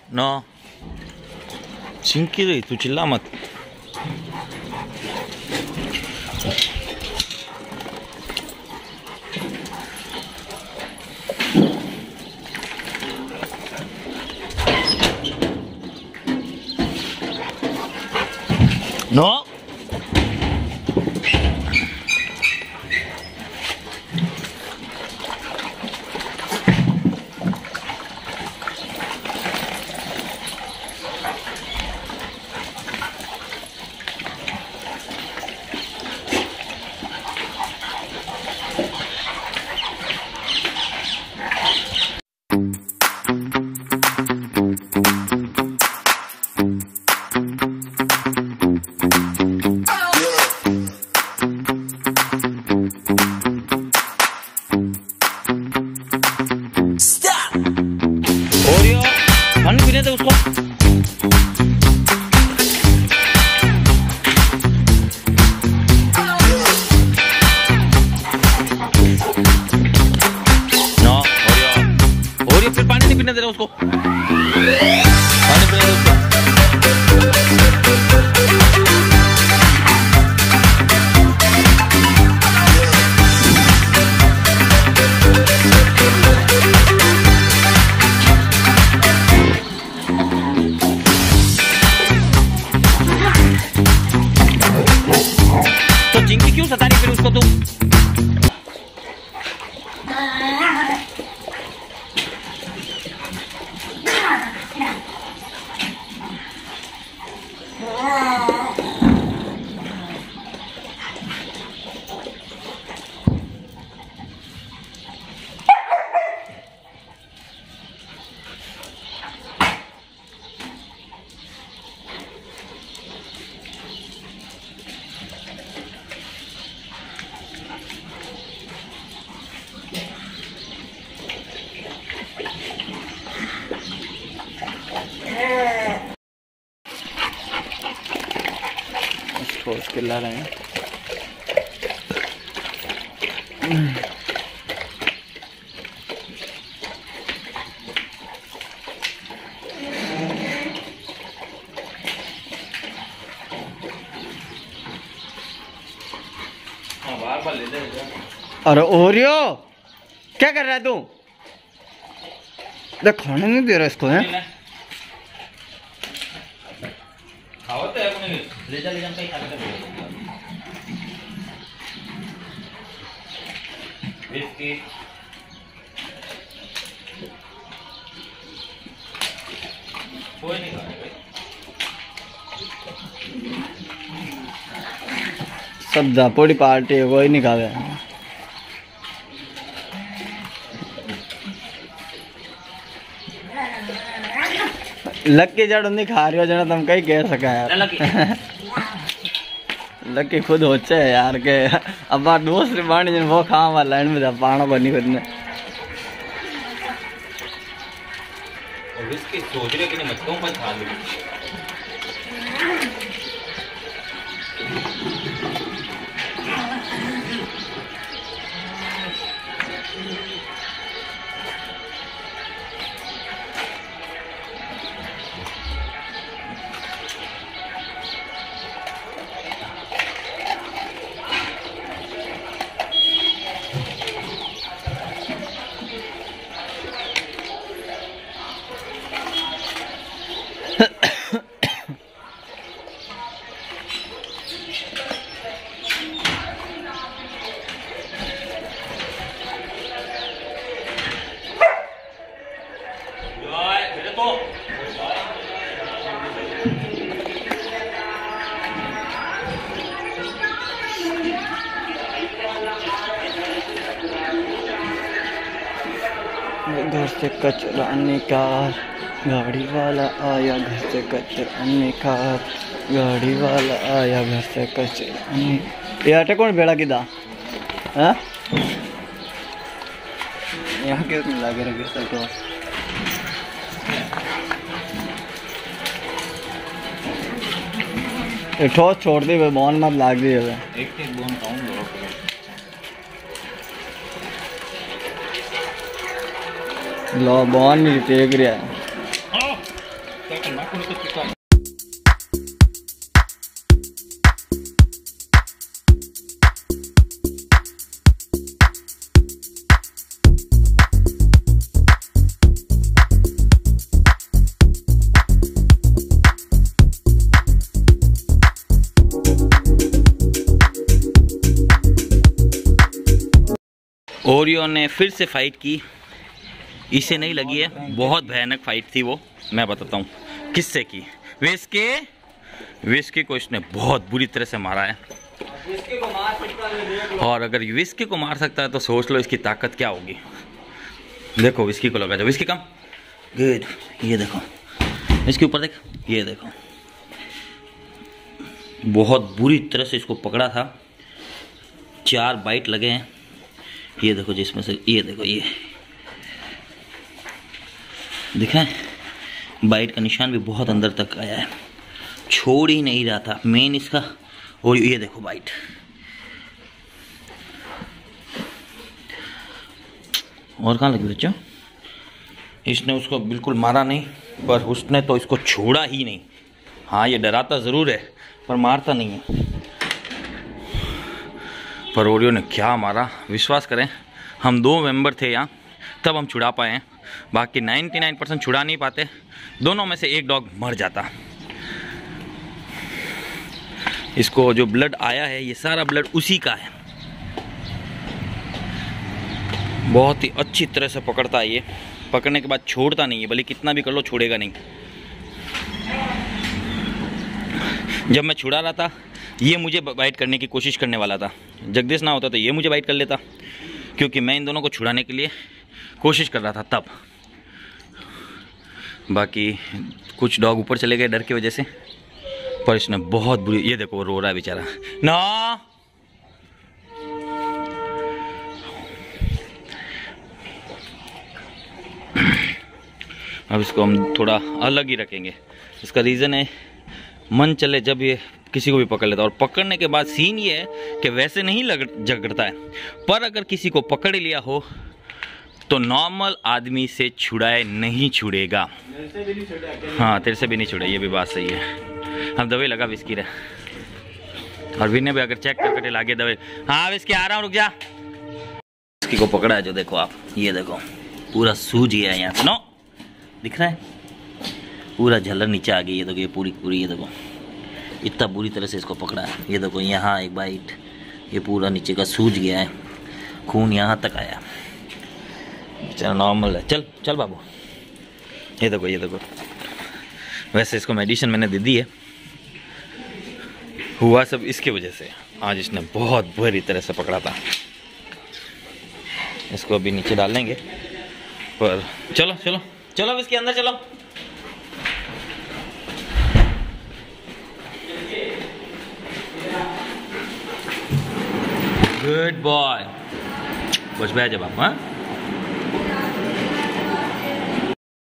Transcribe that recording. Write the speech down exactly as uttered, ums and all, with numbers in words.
ना चिंकी रही, तू चिल्ला मत। नो पानी पीने दे उसको। नो ओरियो ओरियो फिर पानी नहीं पीने दे रहा उसको, पानी पीने दे उसको। चिंकी क्यों सता रही फिर उसको तू? उसको ला रहे हैं। अरे ओरियो क्या कर रहा है तू? देख खाने नहीं दे रहा इसको है। खावत है अपने ले जा ले जा कहीं खाने का बिस्किट कोई नहीं खाएगा। सब दापोड़ी पार्टी है, कोई नहीं खावे। लक्की जड़ नहीं खा रही हो जना तुम कहीं कह सका यार। लक्की खुद होचे है यार के अब दूसरी बाणी जन वो खा वाला लाइन में पाना बनी खुद ने। और इसके सोच रहे कि नहीं मत कहूं मत खा लो। घर से कचरा निकाल, गाड़ी वाला आया घर से कचरा निकाल, गाड़ी वाला आया घर से कचरा निकाल। ये आटे कौन बेड़ा किदा हाँ यहाँ के लागे रखे चल तो एक ठोस छोड़ दी वे बोन मत लाग दी है। एक एक बोन खाऊं लो बोन नहीं टेक रहा है। ओरियो ने फिर से फाइट की, इसे नहीं लगी है, बहुत भयानक फाइट थी वो। मैं बताता हूँ किससे की। विस्की विस्की को इसने बहुत बुरी तरह से मारा है, और अगर विस्की को मार सकता है तो सोच लो इसकी ताकत क्या होगी। देखो विस्की को लगा जाओ, विस्की कम, गुड, ये देखो इसके ऊपर देख, ये देखो बहुत बुरी तरह से इसको पकड़ा था, चार बाइट लगे हैं, ये देखो जिसमें से ये देखो ये दिखा है, बाइट का निशान भी बहुत अंदर तक आया है, छोड़ ही नहीं रहा था मेन इसका। और ये देखो बाइट, और कहाँ लगी बच्चों, इसने उसको बिल्कुल मारा नहीं, पर उसने तो इसको छोड़ा ही नहीं। हाँ ये डराता ज़रूर है पर मारता नहीं है। पर ओरियो ने क्या मारा, विश्वास करें हम दो मेंबर थे यहाँ तब हम छुड़ा पाए हैं, बाकी निन्यानवे परसेंट छुड़ा नहीं पाते, दोनों में से एक डॉग मर जाता। इसको जो ब्लड आया है ये सारा ब्लड उसी का है, बहुत ही अच्छी तरह से पकड़ता है ये, पकड़ने के बाद छोड़ता नहीं है, भले कितना भी कर लो छोड़ेगा नहीं। जब मैं छुड़ा रहा था ये मुझे बाइट करने की कोशिश करने वाला था, जगदीश ना होता तो ये मुझे बाइट कर लेता, क्योंकि मैं इन दोनों को छुड़ाने के लिए कोशिश कर रहा था तब। बाकी कुछ डॉग ऊपर चले गए डर की वजह से, पर इसने बहुत बुरी, ये देखो रो रहा है बेचारा ना। अब इसको हम थोड़ा अलग ही रखेंगे, इसका रीज़न है मन चले जब ये किसी को भी पकड़ लेता है, और पकड़ने के बाद सीन ये है कि वैसे नहीं लग झगड़ता है, पर अगर किसी को पकड़ लिया हो तो नॉर्मल आदमी से छुड़ाए नहीं छुड़ेगा। हाँ तेरे से भी नहीं छुड़े, ये भी बात सही है। हम दवाई लगा विस्की रहे, और विनय भी अगर चेक करके लागे दवाई, हाँ विस्की आ रहा हूँ रुक जा। विस्की को पकड़ा है जो देखो आप, ये देखो पूरा सूज गया है यहाँ से, नो दिख रहा है पूरा झलर नीचे आ गई, ये देखो ये पूरी पूरी, ये देखो इतना बुरी तरह से इसको पकड़ा है, ये देखो यहाँ एक बाइट, ये पूरा नीचे का सूज गया है, खून यहाँ तक आया। चल नॉर्मल है, चल चल बाबू, ये देखो ये देखो। वैसे इसको मेडिसिन मैंने दे दी है, हुआ सब इसकी वजह से, आज इसने बहुत बुरी तरह से पकड़ा था। इसको अभी नीचे डालेंगे, पर चलो चलो चलो अब इसके अंदर चलो। गुड बॉय, बस बैठ जा बाबू। हाँ